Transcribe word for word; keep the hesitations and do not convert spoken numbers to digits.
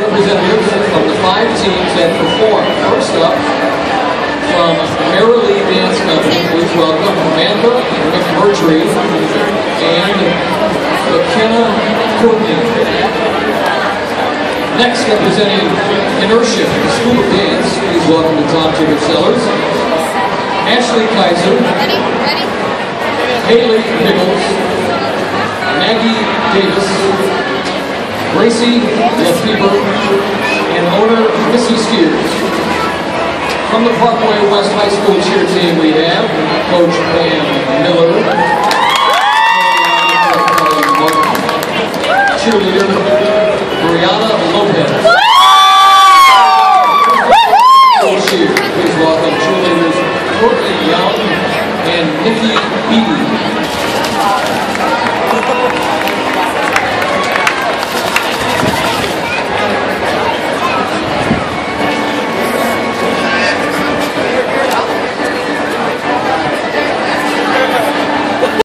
representatives from the five teams that perform. First up, from Merrily Dance Company, please welcome Amanda McMurtry and McKenna Courtney. Next, representing Inertia, the School of Dance, please welcome the Tom Tibbet Sellers, Ashley Kaiser, Ready? Ready? Haley Nichols, Maggie Davis, Gracie Lefebvre, and owner Missy Steers. From the Parkway West High School cheer team we have Coach Pam Miller, cheerleader